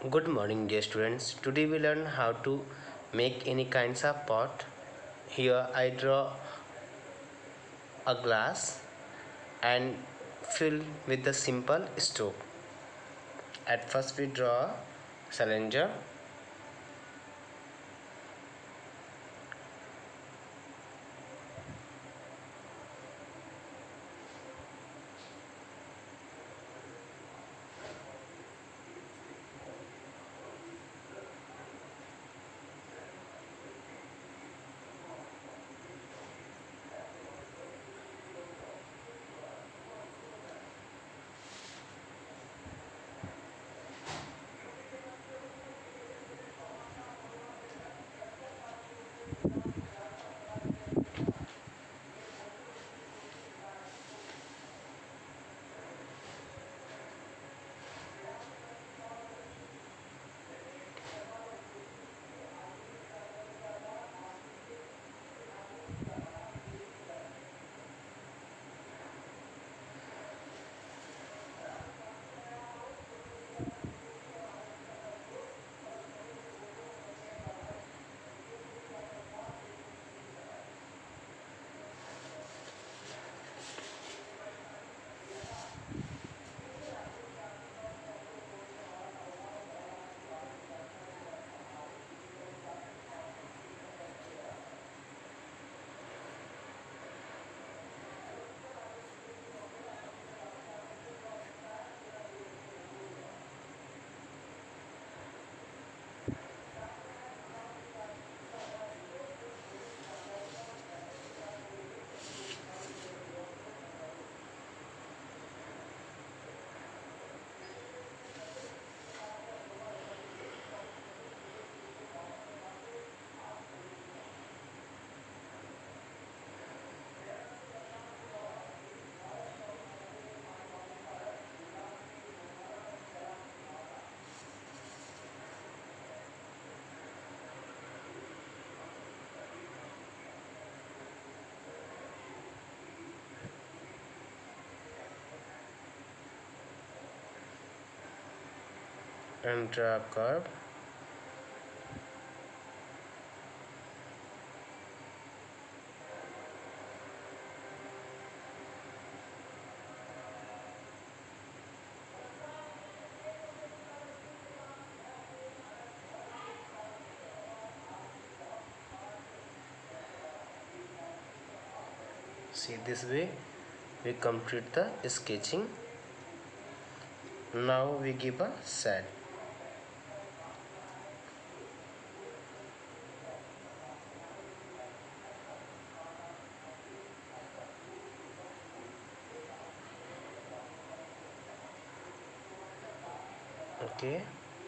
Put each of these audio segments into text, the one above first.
Good morning, dear students. Today we learn how to make any kinds of pot. Here I draw a glass and fill with the simple stroke. At first we draw cylinder. And draw a curve. See, this way we complete the sketching. Now we give a shade. Okay.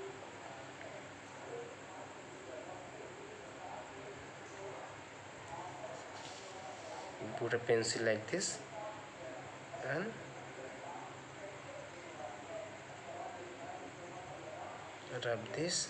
Put a pencil like this and rub this.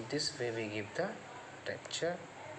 this way we give the texture.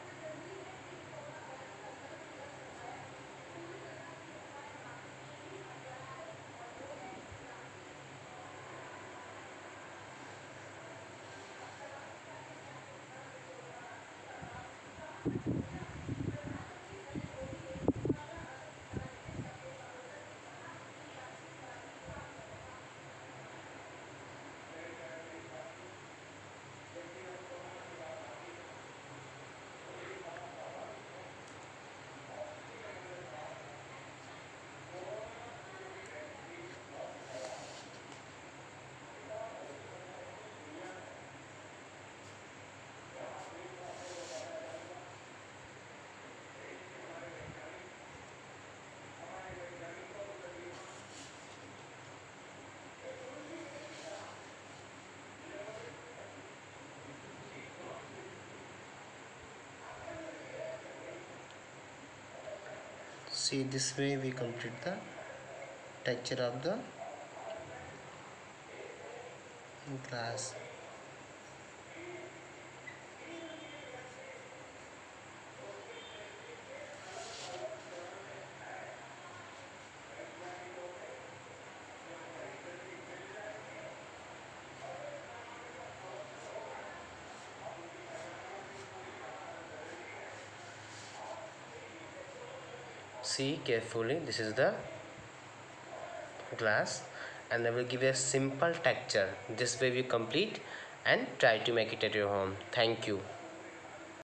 See, this way we complete the texture of the glass. See carefully, this is the glass, and I will give a simple texture. This way we complete and try to make it at your home. Thank you.